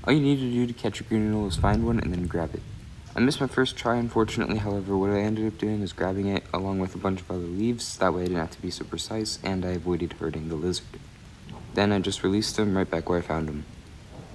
All you need to do to catch a green anole is find one and then grab it. I missed my first try, unfortunately. However, what I ended up doing was grabbing it along with a bunch of other leaves. That way I didn't have to be so precise, and I avoided hurting the lizard. Then I just released him right back where I found him.